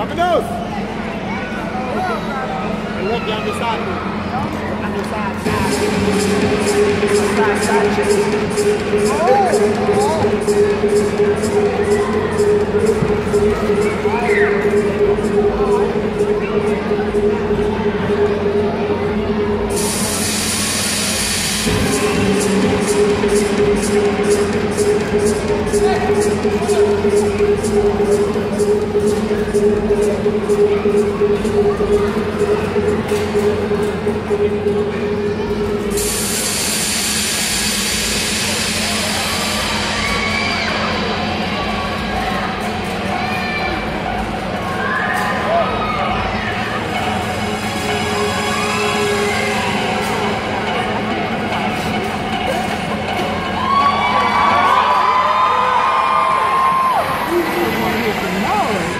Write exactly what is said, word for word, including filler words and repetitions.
Up and nose. And look, you're on your side. On your side, side. Side, side, No.